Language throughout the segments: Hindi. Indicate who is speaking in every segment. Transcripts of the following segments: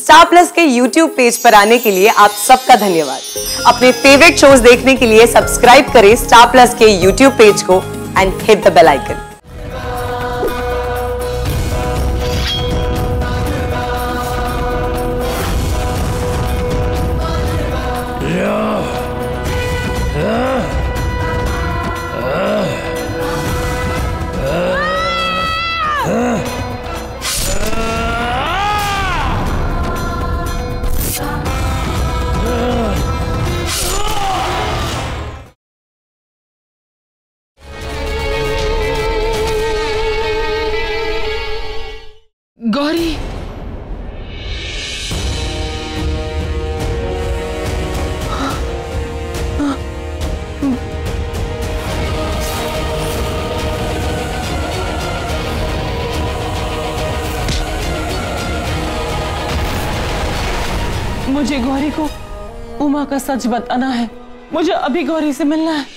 Speaker 1: स्टार प्लस के YouTube पेज पर आने के लिए आप सबका धन्यवाद। अपने फेवरेट शोज देखने के लिए सब्सक्राइब करें स्टार प्लस के YouTube पेज को and hit the bell icon.
Speaker 2: Gauri, मुझे गौरी को उमा का सच बताना है। मुझे अभी गौरी से मिलना है।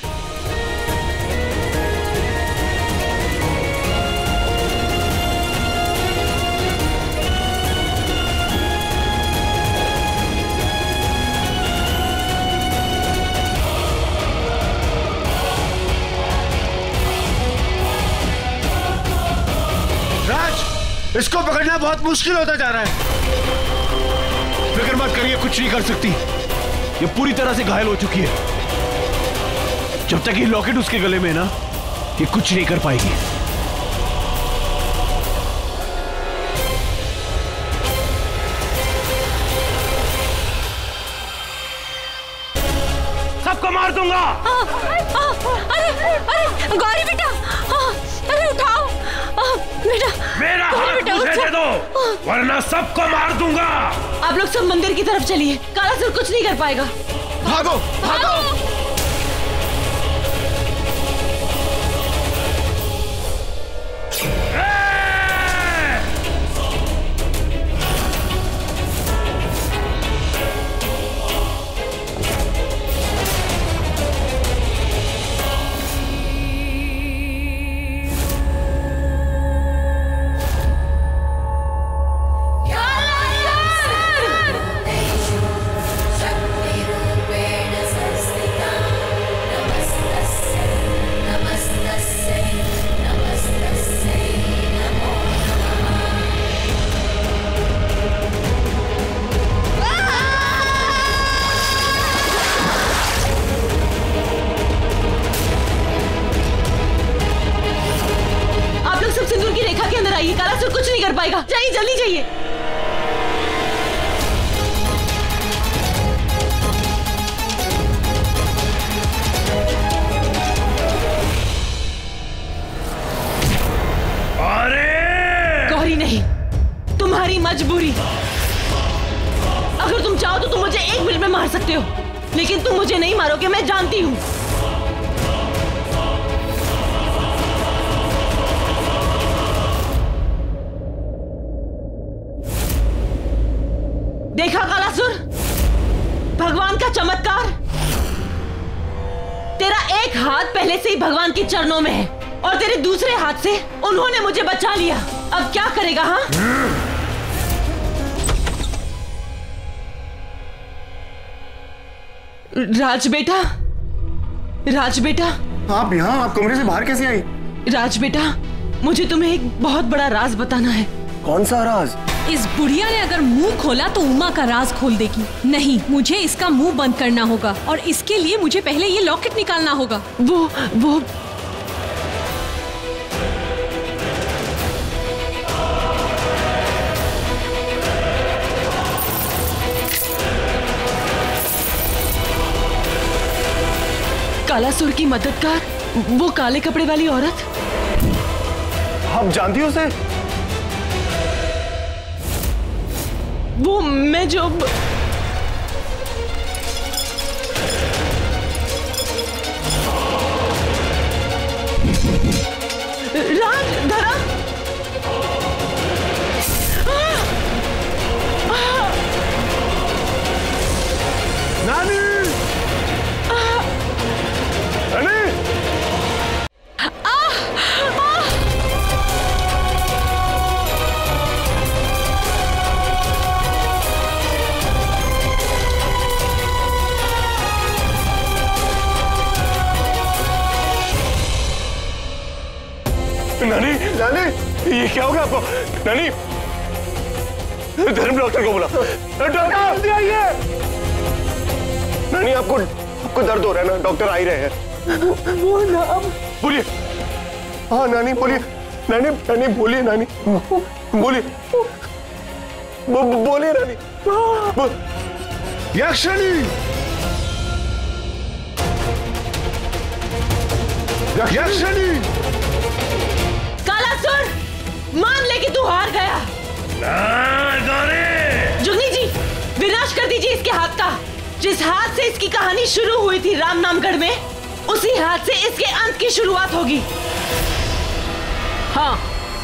Speaker 3: इसको पकड़ना बहुत मुश्किल होता जा रहा है। फिक्र मत करिए, कुछ नहीं कर सकती। ये पूरी तरह से घायल हो चुकी है। जब तक ये लॉकेट उसके गले में है ना, ये कुछ नहीं कर पाएगी। सबको मार दूंगा।
Speaker 4: अरे गौरी बेटा, अरे उठाओ बेटा।
Speaker 3: मेरा हाथ मुझे दे दो, वरना सबको मार दूंगा।
Speaker 2: आप लोग सब मंदिर की तरफ चलिए, कालासुर कुछ नहीं कर पाएगा।
Speaker 3: भागो भागो।
Speaker 2: कालासुर कुछ नहीं कर पाएगा। जाइए, जल्दी जाइए।
Speaker 3: अरे
Speaker 2: गौरी नहीं, तुम्हारी मजबूरी। अगर तुम चाहो तो तुम मुझे 1 मिनट में मार सकते हो, लेकिन तुम मुझे नहीं मारोगे, मैं जानती हूँ। देखा कालासुर, भगवान का चमत्कार। तेरा एक हाथ पहले से ही भगवान के चरणों में है और तेरे दूसरे हाथ से उन्होंने मुझे बचा लिया। अब क्या करेगा? हाँ, राज बेटा, राज बेटा।
Speaker 3: आप यहाँ, आप कमरे से बाहर कैसे आई?
Speaker 2: राज बेटा, मुझे तुम्हें एक बहुत बड़ा राज बताना है।
Speaker 3: कौन सा राज?
Speaker 4: इस बुढ़िया ने अगर मुंह खोला तो उमा का राज खोल देगी। नहीं, मुझे इसका मुंह बंद करना होगा और इसके लिए मुझे पहले ये लॉकेट निकालना होगा।
Speaker 2: वो कालासुर की मददगार, वो काले कपड़े वाली औरत।
Speaker 3: आप जानती हो उसे?
Speaker 2: वो मैं जो राज धर्म
Speaker 3: नानी, नानी। ये क्या हो गया आपको? नानी, धर्म डॉक्टर को बुला। डॉक्टर आइए। नानी, आपको दर्द हो रहा है ना? डॉक्टर आ ही रहे हैं। वो नाम बोलिए। हाँ नानी बोलिए। नानी बोलिए। नानी बोलिए। बोलिए नानी। यक्षिणी। यक्षिणी।
Speaker 2: कालासुर, मान ले कि तू हार गया। जुगनी जी, विनाश कर दीजिए इसके हाथ का। जिस हाथ से इसकी कहानी शुरू हुई थी रामनामगढ़ में, उसी हाथ से इसके अंत की शुरुआत होगी। हाँ।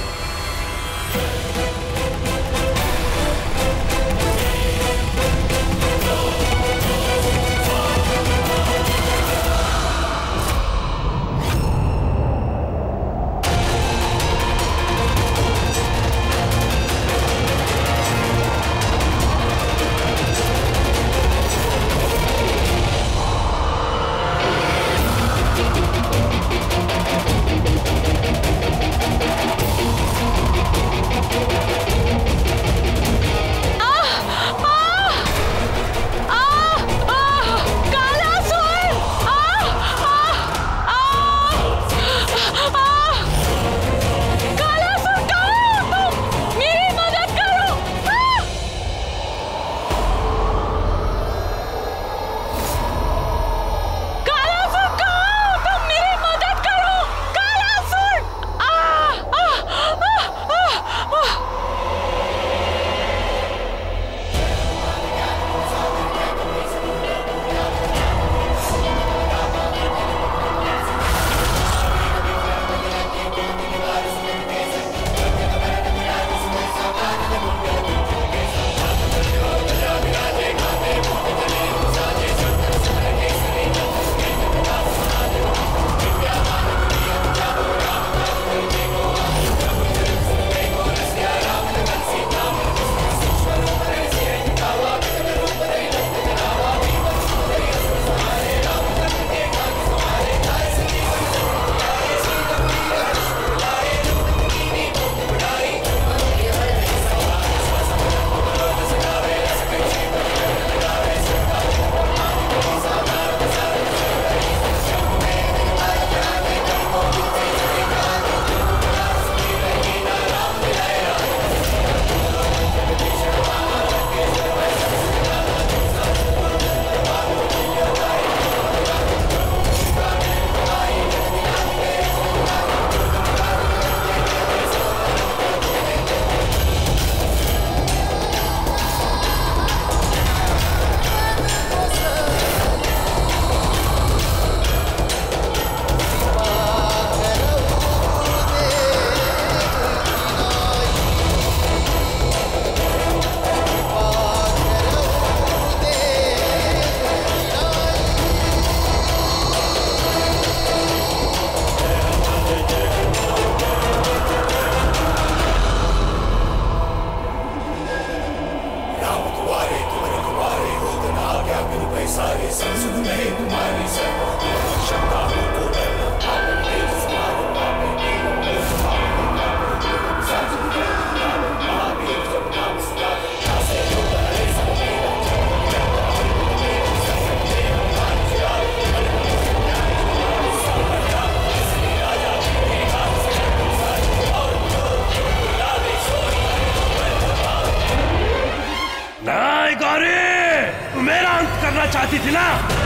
Speaker 5: चाहती थी ना,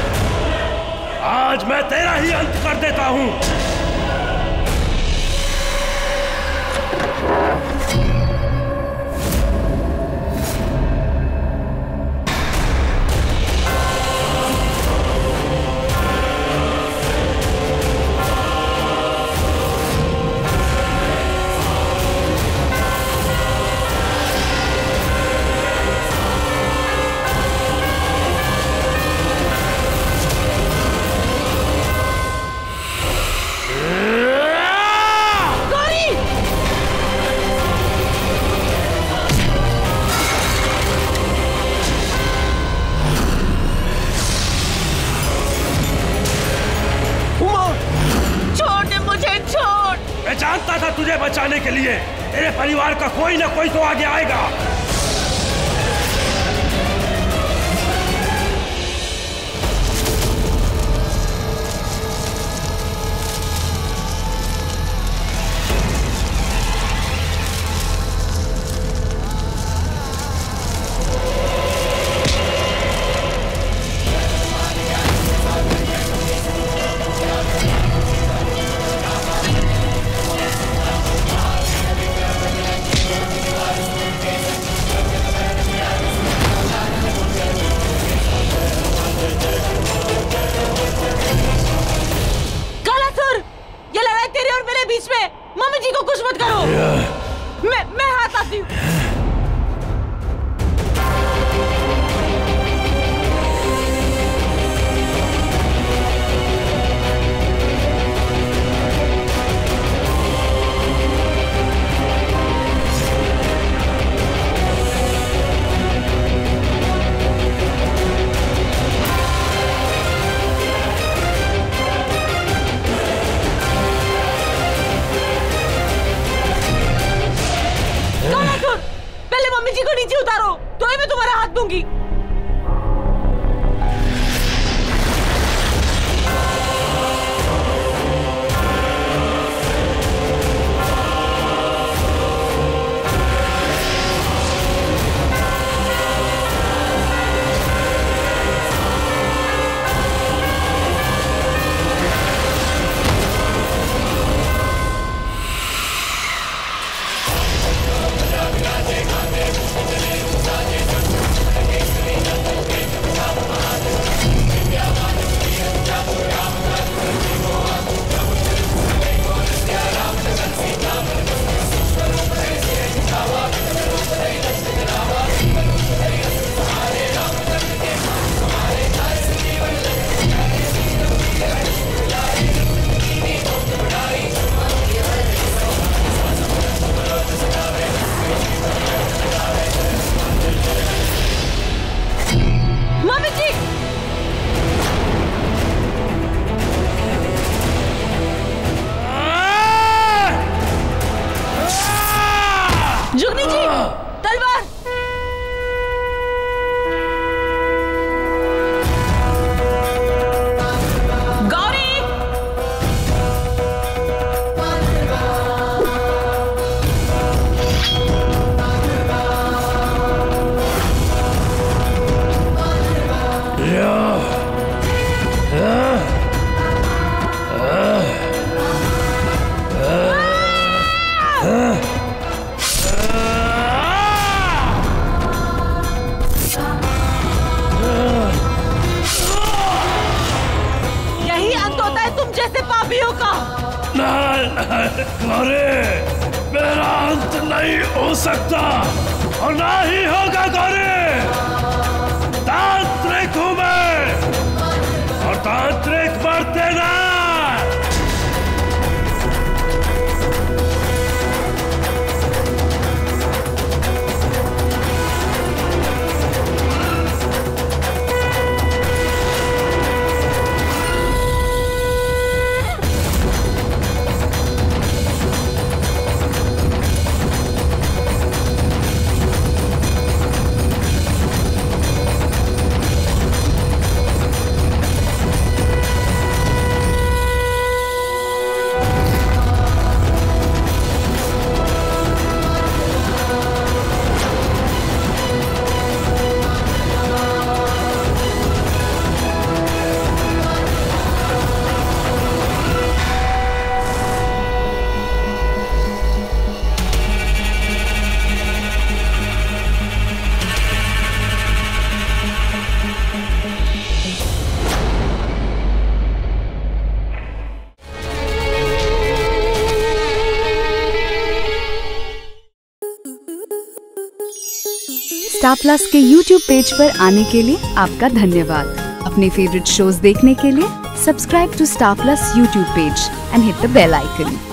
Speaker 5: आज मैं तेरा ही अंत कर देता हूं। जानता था तुझे बचाने के लिए तेरे परिवार का कोई ना कोई तो आगे आएगा।
Speaker 2: मम्मी जी को कुछ मत करो। मैं हाथ आती हूँ। मम्मी जी को नीचे उतारो तो मैं तुम्हारा हाथ दूंगी। जुगनी जी तलवार। गौरी जैसे पापियों का।
Speaker 5: गौरी, मेरा अंत नहीं हो सकता और ना ही होगा गौरी। तांत्रिक हूं मैं और तांत्रिक मरते ना।
Speaker 6: स्टार प्लस के YouTube पेज पर आने के लिए आपका धन्यवाद। अपने फेवरेट शोज देखने के लिए subscribe to Star Plus YouTube page and hit the bell icon.